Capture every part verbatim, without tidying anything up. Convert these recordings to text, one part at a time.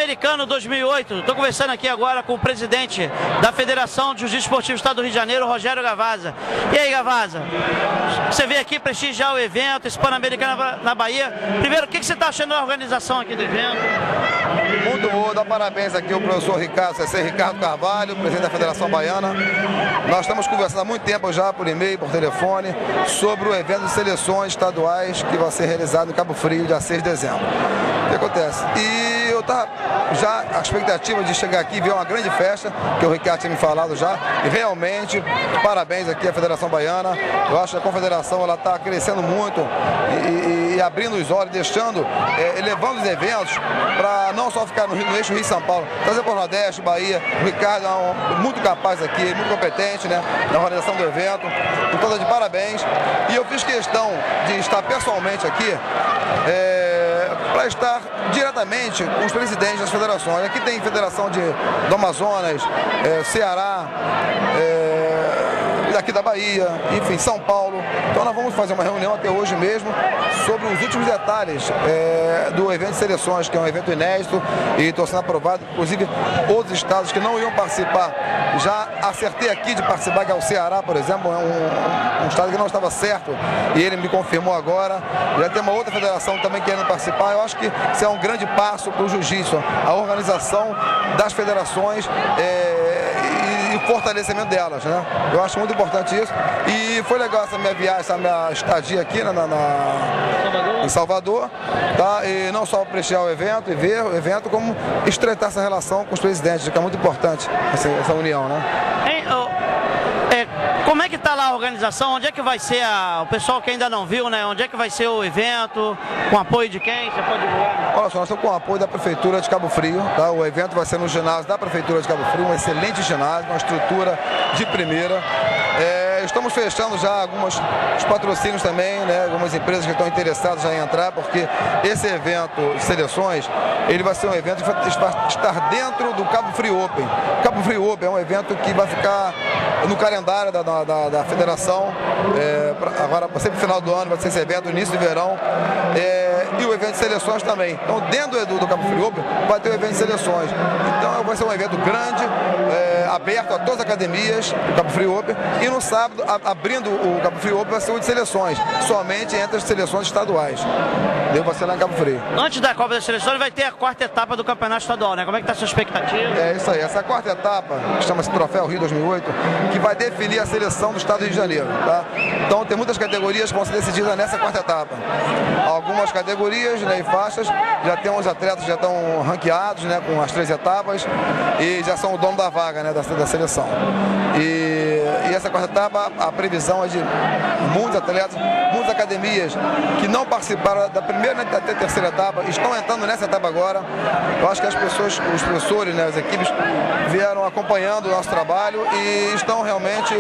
Pan-Americano dois mil e oito. Estou conversando aqui agora com o presidente da Federação de Jiu-Jitsu Esportivo do Estado do Rio de Janeiro, Rogério Gavazza. E aí, Gavazza, você veio aqui prestigiar o evento, esse Pan-Americano na Bahia. Primeiro, o que você está achando da organização aqui do evento? Muito bom, dá parabéns aqui ao professor Ricardo, C C Ricardo Carvalho, presidente da Federação Baiana. Nós estamos conversando há muito tempo já, por e-mail, por telefone, sobre o evento de seleções estaduais que vai ser realizado em Cabo Frio, dia seis de dezembro. O que acontece? E eu estava já a expectativa de chegar aqui e ver uma grande festa, que o Ricardo tinha me falado já, e realmente, parabéns aqui à Federação Baiana. Eu acho que a Confederação ela está crescendo muito e, e, e abrindo os olhos, deixando, é, elevando os eventos para não só ficar no, Rio, no eixo Rio-São Paulo, trazer para o Nordeste, Bahia. O Ricardo é um, muito capaz aqui, muito competente, né, na organização do evento. Então, tá de parabéns. E eu fiz questão de estar pessoalmente aqui, é, para estar diretamente com os presidentes das federações. Aqui tem federação de, do Amazonas, é, Ceará, é, daqui da Bahia, enfim, São Paulo. Então nós vamos fazer uma reunião até hoje mesmo sobre os últimos detalhes é, do evento de seleções, que é um evento inédito e estou sendo aprovado, inclusive outros estados que não iam participar. Já acertei aqui de participar, que é o Ceará, por exemplo, é um, um estado que não estava certo e ele me confirmou agora. Já tem uma outra federação também querendo participar. Eu acho que isso é um grande passo para o jiu-jitsu, a organização das federações é, e, e o fortalecimento delas, né? Eu acho muito importante isso. E foi legal essa minha viagem, essa minha estadia aqui na, na, na, em Salvador, tá? E não só prestigiar o evento e ver o evento, como estreitar essa relação com os presidentes, que é muito importante essa, essa união, né? Hein, oh, é, como é que está lá a organização? Onde é que vai ser a, o pessoal que ainda não viu, né? Onde é que vai ser o evento? Com apoio de quem? Você pode divulgar? Olha só, nós estamos com o apoio da Prefeitura de Cabo Frio, tá? O evento vai ser no ginásio da Prefeitura de Cabo Frio, um excelente ginásio, uma estrutura de primeira. É, estamos fechando já alguns patrocínios também, né? Algumas empresas que estão interessadas já em entrar, porque esse evento de seleções, ele vai ser um evento que vai estar dentro do Cabo Frio Open. Cabo Frio Open é um evento que vai ficar no calendário da, da, da federação, é, pra, agora sempre no final do ano vai ser esse evento, início de verão, é, e o evento de seleções também. Então dentro do, do Cabo Frio Open vai ter o evento de seleções. Então vai ser um evento grande, é, aberto a todas as academias do Cabo Frio Open, e no sábado, a, abrindo o Cabo Frio Open, vai ser o de seleções, somente entre as seleções estaduais. Deu vai ser lá em Cabo Frio. Antes da Copa das Seleções vai ter a quarta etapa do Campeonato Estadual, né? Como é que está a sua expectativa? É isso aí, essa quarta etapa, que chama-se Troféu Rio dois mil e oito, que vai definir a seleção do Estado do Rio de Janeiro, tá? Então tem muitas categorias que vão ser decididas nessa quarta etapa. Algumas categorias, né, e faixas, já tem uns atletas que já estão ranqueados, né, com as três etapas e já são o dono da vaga, né, da, da seleção. E, e essa quarta etapa, a previsão é de muitos atletas, muitas academias que não participaram da primeira e da terceira etapa, estão entrando nessa etapa agora. Eu acho que as pessoas, os professores, né, as equipes vieram acompanhando o nosso trabalho e estão realmente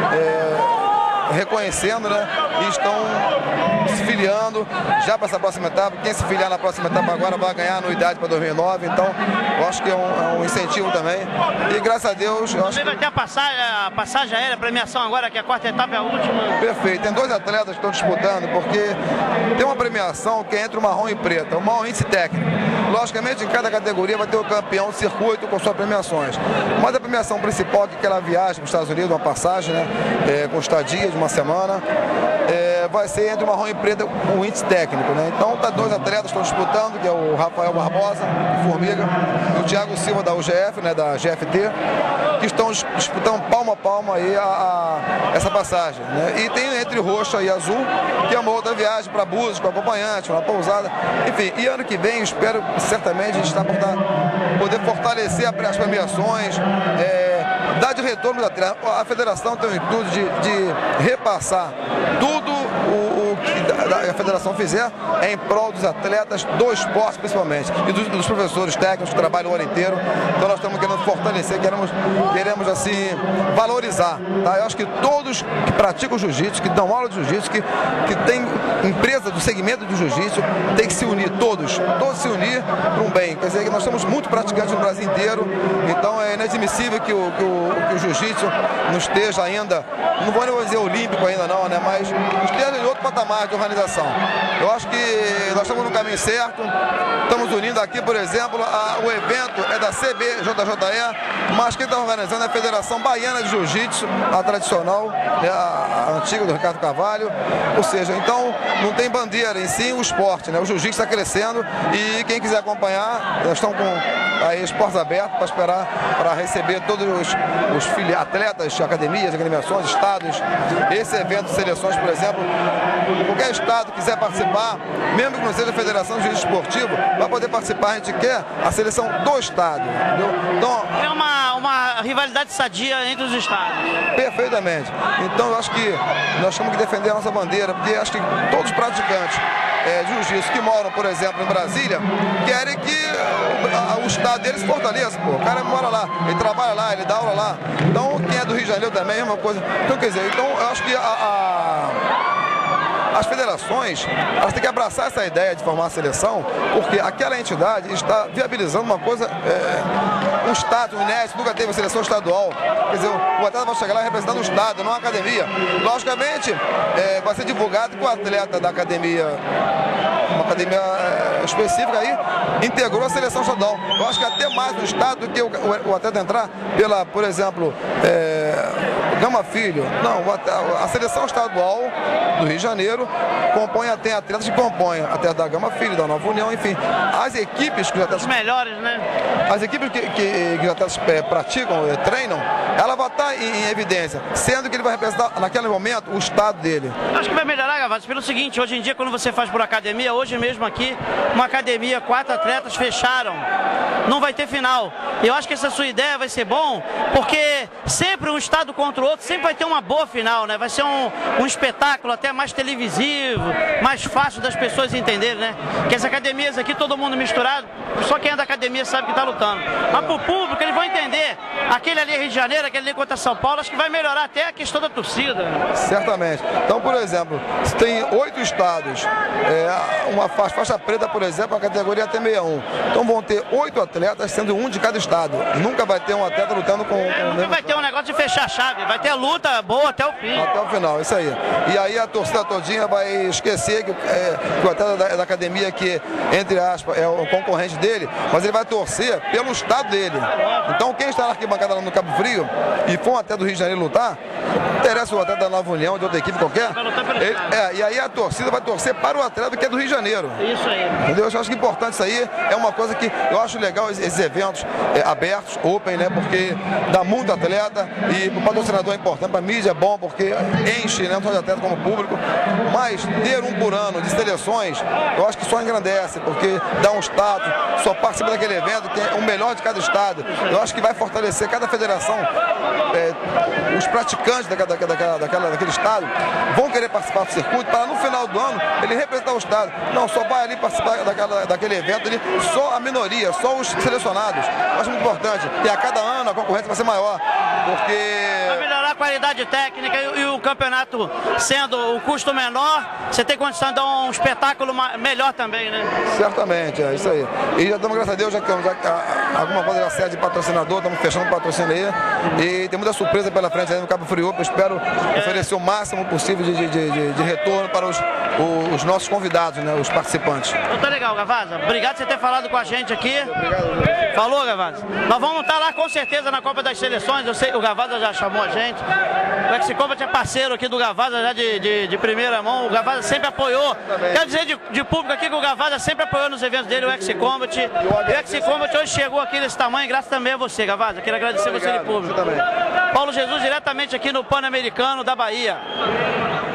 é, reconhecendo, né, e estão se filiando já para essa próxima etapa. Quem se filiar na próxima etapa agora vai ganhar anuidade para dois mil e nove, então eu acho que é um, é um incentivo também. E graças a Deus... Eu acho Você vai ter a passagem, a passagem aérea, a premiação agora, que a quarta etapa é a última. Perfeito. Tem dois atletas que estão disputando, porque tem uma premiação que é entre o marrom e preta, o marrom índice técnico. Logicamente, em cada categoria vai ter o campeão do circuito com suas premiações. Mas a premiação principal, que é aquela viagem para os Estados Unidos, uma passagem, né, é, com estadia de uma semana, é, vai ser entre o marrom e preta com o índice técnico, né? Então, tá, dois atletas estão disputando, que é o Rafael Barbosa, do Formiga, e o Thiago Silva, da U G F, né, da G F T, que estão disputando palmo a palmo aí a, a, essa passagem, né? E tem entre roxa e azul, que é uma outra viagem para Búzios, com acompanhante, uma pousada, enfim. E ano que vem, eu espero certamente a gente está por poder fortalecer as premiações, é, dar de retorno da atleta. A federação tem o intuito de, de repassar tudo o, o que a federação fizer é em prol dos atletas, do esporte principalmente, e dos, dos professores técnicos que trabalham o ano inteiro. Então nós estamos querendo fortalecer, queremos, queremos assim, valorizar, tá? Eu acho que todos que praticam jiu-jitsu, que dão aula de jiu-jitsu, que, que tem empresa do segmento do jiu-jitsu, tem que se unir, todos, todos se unir para um bem. Quer dizer, que nós temos muito praticantes no Brasil inteiro, então é inadmissível que o, que o, que o jiu-jitsu não esteja ainda, não vou nem dizer olímpico ainda não, né, mas esteja em outro patamar de organização organização. Eu acho que nós estamos no caminho certo, estamos unindo aqui, por exemplo, a, o evento é da C B J J E, mas quem está organizando é a Federação Baiana de Jiu-Jitsu, a tradicional, né, a, a antiga do Ricardo Carvalho, ou seja, então não tem bandeira, em si o esporte, né, o jiu-jitsu está crescendo e quem quiser acompanhar, nós estamos com aí os portos abertos para esperar, para receber todos os, os atletas, academias, agremiações, estados. Esse evento de seleções, por exemplo, qualquer estado quiser participar, mesmo que não seja a Federação de Jiu-Jitsu Esportivo, vai poder participar. A gente quer a seleção do estado. Entendeu? Então, é uma, uma rivalidade sadia entre os estados. Perfeitamente. Então eu acho que nós temos que defender a nossa bandeira, porque acho que todos os praticantes é, de jiu-jitsu que moram, por exemplo, em Brasília, querem que o, a, o estado deles se fortaleça. Pô. O cara mora lá, ele trabalha lá, ele dá aula lá. Então quem é do Rio de Janeiro também é uma coisa. Então quer dizer, então eu acho que a, a as federações, elas têm que abraçar essa ideia de formar a seleção, porque aquela entidade está viabilizando uma coisa, é, um status inédito, nunca teve seleção estadual. Quer dizer, o atleta vai chegar lá representando o estado, não a academia. Logicamente, é, vai ser divulgado que o atleta da academia, uma academia é, específica aí, integrou a seleção estadual. Eu acho que até mais no estado do que o, o, o atleta entrar pela, por exemplo, é, Gama Filho. Não, a, a seleção estadual do Rio de Janeiro compõe, tem atletas que compõem até da Gama Filho, da Nova União, enfim. As equipes que os atletas... Os melhores, né? As equipes que, que, que os atletas é, praticam, é, treinam, ela vai estar em, em evidência, sendo que ele vai representar naquele momento o estado dele. Acho que vai melhorar, Gavazza, pelo seguinte, hoje em dia quando você faz por academia, hoje mesmo aqui, uma academia, quatro atletas fecharam, não vai ter final. Eu acho que essa sua ideia vai ser bom, porque sempre um estado contra o outro, sempre vai ter uma boa final, né? Vai ser um, um espetáculo até mais televisivo, mais fácil das pessoas entenderem, né? Que as academias aqui, todo mundo misturado, só quem é da academia sabe que está lutando. Mas pro público, eles vão entender, aquele ali é Rio de Janeiro, aquele ali contra São Paulo, acho que vai melhorar até a questão da torcida. Certamente. Então, por exemplo, se tem oito estados, é, uma faixa, faixa preta, por exemplo, a categoria até sessenta e um. Então vão ter oito atletas, sendo um de cada estado. Nunca vai ter um atleta lutando com... É, com nunca vai ter um negócio de fechar a chave, vai ter luta boa até o fim. Até o final, isso aí. E aí a torcida todinha vai esquecer que, é, que o atleta da, da academia, que, entre aspas, é o concorrente dele, mas ele vai torcer pelo estado dele. Então quem está na arquibancada lá no Cabo Frio e for um atleta do Rio de Janeiro lutar, interessa o atleta da Nova União, de outra equipe qualquer, ele, é, e aí a torcida vai torcer para o atleta que é do Rio de Janeiro. Isso aí. Entendeu? Eu acho que é importante isso aí, é uma coisa que eu acho legal, esses eventos é, abertos, open, né, porque dá muito atleta e o patrocinador é importante, para a mídia é bom, porque enche, né, não só de atleta como público, mas ter um por ano de seleções, eu acho que só engrandece, porque dá um status, só participa daquele evento, tem o melhor de cada estado. Eu acho que vai fortalecer cada federação, é, os praticantes daquela, daquela, daquela, daquele estado vão querer participar do circuito para no final do ano ele representar o estado. Não, só vai ali participar daquela, daquele evento ali, só a minoria, só os selecionados. Eu acho muito importante. E a cada ano a concorrência vai ser maior, porque... Vai melhorar a qualidade técnica e, e o campeonato sendo o custo menor, você tem condição de dar um espetáculo melhor também, né? Certamente, é isso aí. E já estamos, graças a Deus, já temos alguma coisa já certa de patrocinador, estamos fechando o patrocínio aí. E tem muita surpresa pela frente aí no Cabo Frio. Eu espero é. oferecer o máximo possível de, de, de, de retorno para os, os nossos convidados, né, os participantes. Então tá legal, Gavazza. Obrigado por você ter falado com a gente aqui. Obrigado. Falou, Gavazza. Nós vamos estar lá com certeza na Copa das Seleções. Eu sei, o Gavazza já chamou a gente. O Ex-Combat é parceiro aqui do Gavazza já de, de, de primeira mão. O Gavazza sempre apoiou. Quero dizer de, de público aqui que o Gavazza sempre apoiou nos eventos dele, o Ex-Combat. O Ex-Combat hoje chegou aqui nesse tamanho, graças também a você, Gavazza. Quero agradecer você de público. Paulo Jesus, diretamente aqui no Pan-Americano da Bahia.